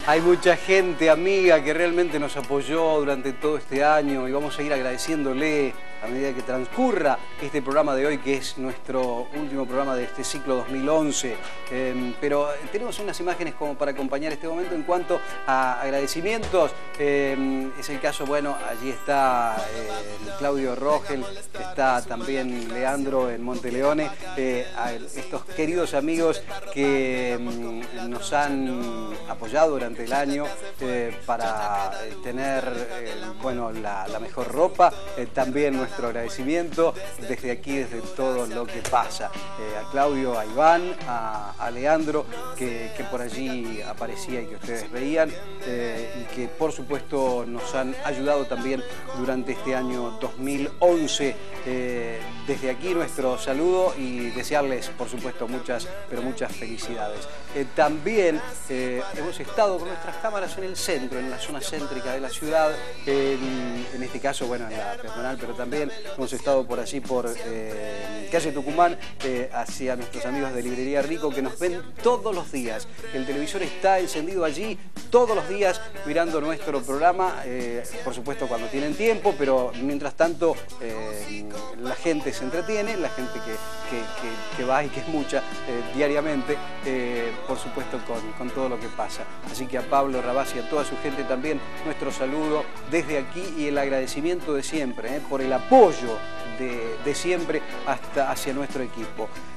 Hay mucha gente amiga que realmente nos apoyó durante todo este año y vamos a ir agradeciéndole a medida que transcurra este programa de hoy, que es nuestro último programa de este ciclo 2011. Pero tenemos unas imágenes como para acompañar este momento en cuanto a agradecimientos. Es el caso, bueno, allí está Claudio Rogel, está también Leandro en Monteleone, a estos queridos amigos que nos han apoyado durante el año para tener bueno, la mejor ropa, también nuestro agradecimiento desde aquí, desde todo lo que pasa, a Claudio, a Iván, a Leandro, que por allí aparecía y que ustedes veían, y que por supuesto nos han ayudado también durante este año 2011. Desde aquí nuestro saludo y desearles por supuesto muchas, pero muchas felicidades. También hemos estado con nuestras cámaras en el centro, en la zona céntrica de la ciudad, en este caso, bueno, en la peatonal, pero también hemos estado por allí, por calle Tucumán, hacia nuestros amigos de Librería Rico, que nos ven todos los días. El televisor está encendido allí todos los días mirando nuestro programa, por supuesto cuando tienen tiempo, pero mientras tanto la gente se entretiene, la gente que va y que es mucha diariamente, por supuesto con todo lo que pasa. Así que a Pablo Rabasi y a toda su gente también nuestro saludo desde aquí y el agradecimiento de siempre, por el apoyo de siempre hacia nuestro equipo.